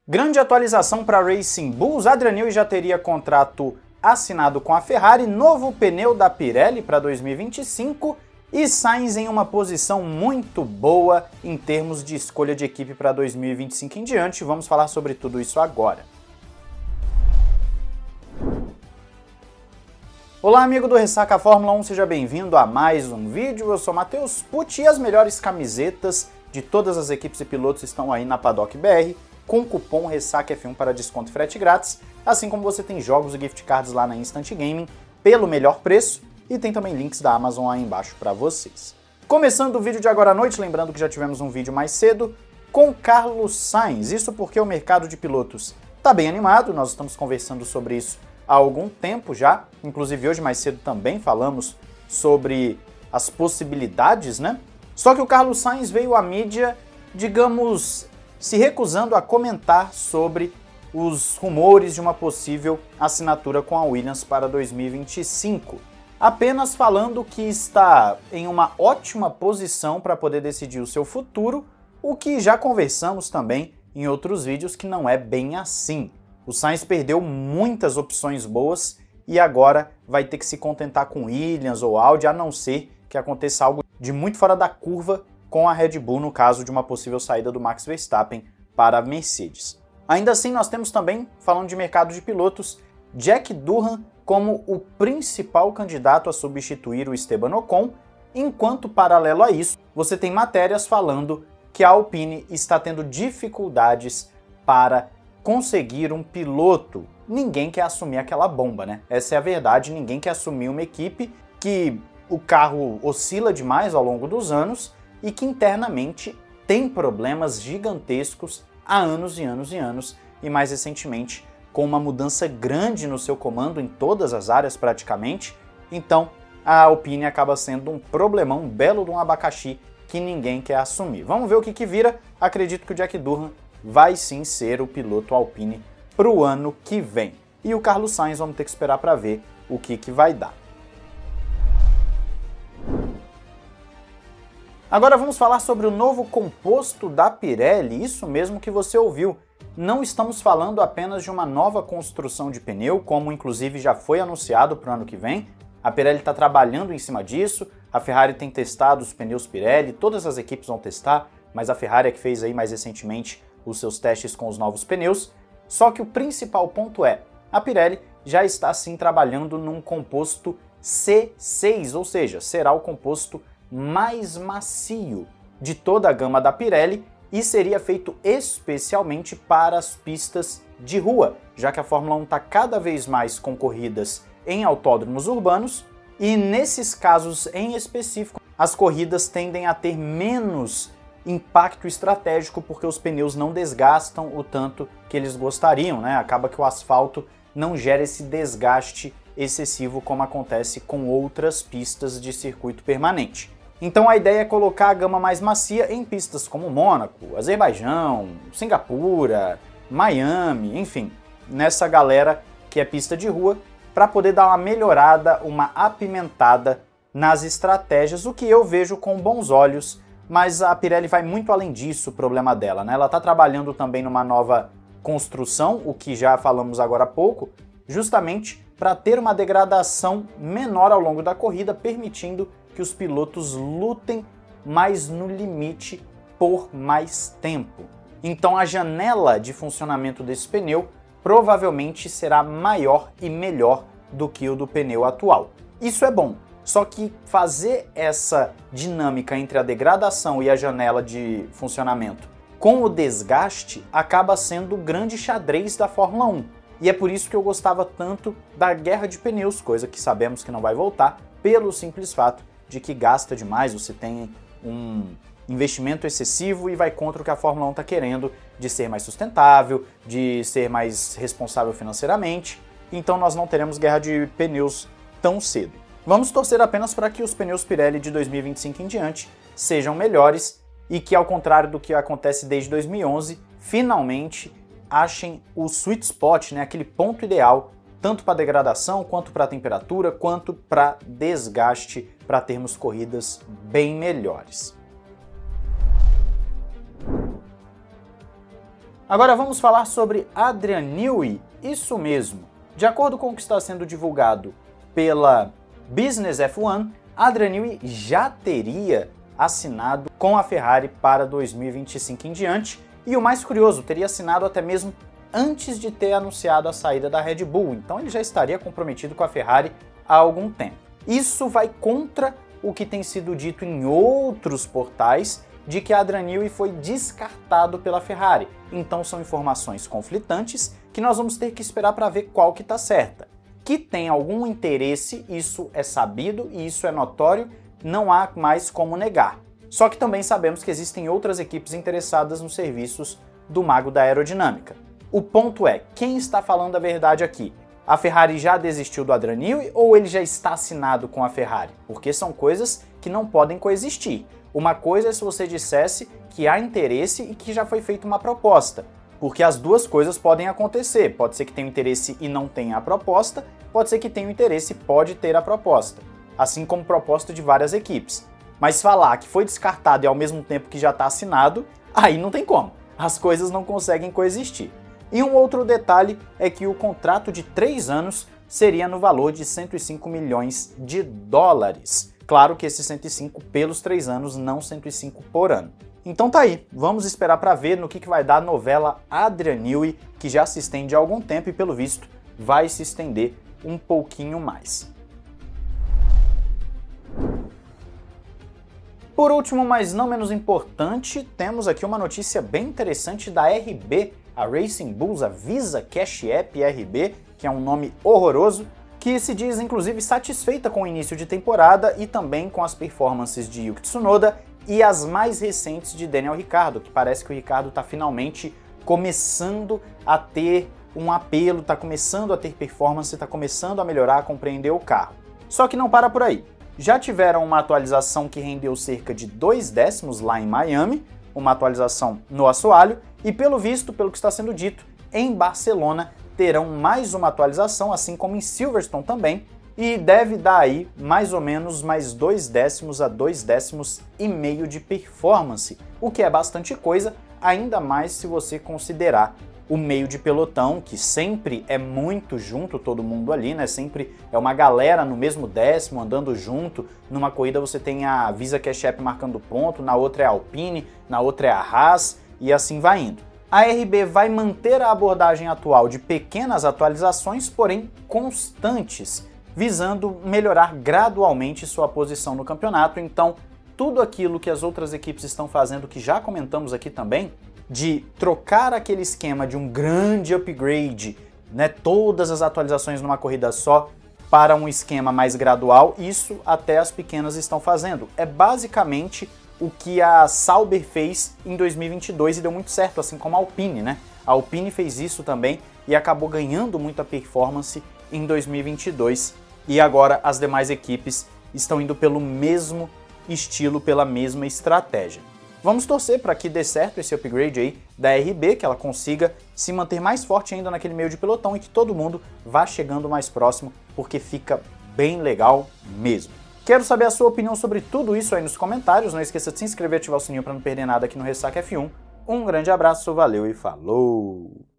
Grande atualização para Racing Bulls. Adrian Newey já teria contrato assinado com a Ferrari, novo pneu da Pirelli para 2025 e Sainz em uma posição muito boa em termos de escolha de equipe para 2025 em diante. Vamos falar sobre tudo isso agora. Olá, amigo do Ressaca Fórmula 1, seja bem-vindo a mais um vídeo. Eu sou Matheus Pucci e as melhores camisetas de todas as equipes e pilotos estão aí na Paddock BR, com o cupom RessacaF1 para desconto e frete grátis, assim como você tem jogos e gift cards lá na Instant Gaming pelo melhor preço e tem também links da Amazon aí embaixo para vocês. Começando o vídeo de agora à noite, lembrando que já tivemos um vídeo mais cedo com Carlos Sainz, isso porque o mercado de pilotos está bem animado, nós estamos conversando sobre isso há algum tempo já, inclusive hoje mais cedo também falamos sobre as possibilidades, né? Só que o Carlos Sainz veio à mídia, digamos, se recusando a comentar sobre os rumores de uma possível assinatura com a Williams para 2025. Apenas falando que está em uma ótima posição para poder decidir o seu futuro, o que já conversamos também em outros vídeos que não é bem assim. O Sainz perdeu muitas opções boas e agora vai ter que se contentar com Williams ou Audi, a não ser que aconteça algo de muito fora da curva com a Red Bull no caso de uma possível saída do Max Verstappen para a Mercedes. Ainda assim, nós temos também, falando de mercado de pilotos, Jack Durham como o principal candidato a substituir o Esteban Ocon, enquanto paralelo a isso, você tem matérias falando que a Alpine está tendo dificuldades para conseguir um piloto. Ninguém quer assumir aquela bomba, né? Essa é a verdade, ninguém quer assumir uma equipe que o carro oscila demais ao longo dos anos e que internamente tem problemas gigantescos há anos e anos e anos, e mais recentemente com uma mudança grande no seu comando em todas as áreas praticamente, então a Alpine acaba sendo um problemão, um belo de um abacaxi que ninguém quer assumir. Vamos ver o que vira. Acredito que o Jack Durham vai sim ser o piloto Alpine para o ano que vem. E o Carlos Sainz vamos ter que esperar para ver o que vai dar. Agora vamos falar sobre o novo composto da Pirelli, isso mesmo que você ouviu. Não estamos falando apenas de uma nova construção de pneu, como inclusive já foi anunciado para o ano que vem. A Pirelli está trabalhando em cima disso, a Ferrari tem testado os pneus Pirelli, todas as equipes vão testar, mas a Ferrari é que fez aí mais recentemente os seus testes com os novos pneus. Só que o principal ponto é, a Pirelli já está sim trabalhando num composto C6, ou seja, será o composto mais macio de toda a gama da Pirelli e seria feito especialmente para as pistas de rua, já que a Fórmula 1 está cada vez mais com corridas em autódromos urbanos e nesses casos em específico as corridas tendem a ter menos impacto estratégico porque os pneus não desgastam o tanto que eles gostariam, né? Acaba que o asfalto não gera esse desgaste excessivo como acontece com outras pistas de circuito permanente. Então a ideia é colocar a gama mais macia em pistas como Mônaco, Azerbaijão, Singapura, Miami, enfim, nessa galera que é pista de rua, para poder dar uma melhorada, uma apimentada nas estratégias, o que eu vejo com bons olhos, mas a Pirelli vai muito além disso, o problema dela, né? Ela está trabalhando também numa nova construção, o que já falamos agora há pouco, justamente para ter uma degradação menor ao longo da corrida, permitindo que os pilotos lutem mais no limite por mais tempo. Então a janela de funcionamento desse pneu provavelmente será maior e melhor do que o do pneu atual. Isso é bom, só que fazer essa dinâmica entre a degradação e a janela de funcionamento com o desgaste acaba sendo o grande xadrez da Fórmula 1. E é por isso que eu gostava tanto da guerra de pneus, coisa que sabemos que não vai voltar, pelo simples fato de que gasta demais, você tem um investimento excessivo e vai contra o que a Fórmula 1 está querendo, de ser mais sustentável, de ser mais responsável financeiramente, então nós não teremos guerra de pneus tão cedo. Vamos torcer apenas para que os pneus Pirelli de 2025 em diante sejam melhores e que, ao contrário do que acontece desde 2011, finalmente achem o sweet spot, né, aquele ponto ideal, tanto para degradação, quanto para temperatura, quanto para desgaste, para termos corridas bem melhores. Agora vamos falar sobre Adrian Newey, isso mesmo. De acordo com o que está sendo divulgado pela Business F1, Adrian Newey já teria assinado com a Ferrari para 2025 em diante, e o mais curioso, teria assinado até mesmo antes de ter anunciado a saída da Red Bull, então ele já estaria comprometido com a Ferrari há algum tempo. Isso vai contra o que tem sido dito em outros portais de que Adrian Newey foi descartado pela Ferrari. Então são informações conflitantes que nós vamos ter que esperar para ver qual que está certa. Que tem algum interesse, isso é sabido e isso é notório, não há mais como negar. Só que também sabemos que existem outras equipes interessadas nos serviços do mago da aerodinâmica. O ponto é, quem está falando a verdade aqui? A Ferrari já desistiu do Adrian Newey ou ele já está assinado com a Ferrari? Porque são coisas que não podem coexistir. Uma coisa é se você dissesse que há interesse e que já foi feita uma proposta. Porque as duas coisas podem acontecer. Pode ser que tenha interesse e não tenha a proposta, pode ser que tenha interesse e pode ter a proposta. Assim como proposta de várias equipes. Mas falar que foi descartado e ao mesmo tempo que já está assinado, aí não tem como. As coisas não conseguem coexistir. E um outro detalhe é que o contrato de 3 anos seria no valor de 105 milhões de dólares. Claro que esses 105 pelos 3 anos, não 105 por ano. Então tá aí, vamos esperar para ver no que vai dar a novela Adrian Newey, que já se estende há algum tempo e pelo visto vai se estender um pouquinho mais. Por último, mas não menos importante, temos aqui uma notícia bem interessante da RB, a Racing Bulls, a Visa Cash App RB, que é um nome horroroso, que se diz inclusive satisfeita com o início de temporada e também com as performances de Yuki Tsunoda e as mais recentes de Daniel Ricciardo, que parece que o Ricciardo está finalmente começando a ter um apelo, está começando a ter performance, está começando a melhorar, a compreender o carro. Só que não para por aí. Já tiveram uma atualização que rendeu cerca de 2 décimos lá em Miami, uma atualização no assoalho, e pelo visto, pelo que está sendo dito, em Barcelona terão mais uma atualização, assim como em Silverstone também, e deve dar aí mais ou menos mais 2 décimos a 2 décimos e meio de performance, o que é bastante coisa, ainda mais se você considerar o meio de pelotão, que sempre é muito junto, todo mundo ali, né? Sempre é uma galera no mesmo décimo, andando junto. Numa corrida você tem a Visa Cash App marcando ponto, na outra é a Alpine, na outra é a Haas, e assim vai indo. A RB vai manter a abordagem atual de pequenas atualizações, porém constantes, visando melhorar gradualmente sua posição no campeonato. Então, tudo aquilo que as outras equipes estão fazendo, que já comentamos aqui também, de trocar aquele esquema de um grande upgrade, né, todas as atualizações numa corrida só, para um esquema mais gradual, isso até as pequenas estão fazendo. É basicamente o que a Sauber fez em 2022 e deu muito certo, assim como a Alpine, né? A Alpine fez isso também e acabou ganhando muita performance em 2022. E agora as demais equipes estão indo pelo mesmo estilo, pela mesma estratégia. Vamos torcer para que dê certo esse upgrade aí da RB, que ela consiga se manter mais forte ainda naquele meio de pelotão e que todo mundo vá chegando mais próximo, porque fica bem legal mesmo. Quero saber a sua opinião sobre tudo isso aí nos comentários. Não esqueça de se inscrever e ativar o sininho para não perder nada aqui no Ressaca F1. Um grande abraço, valeu e falou!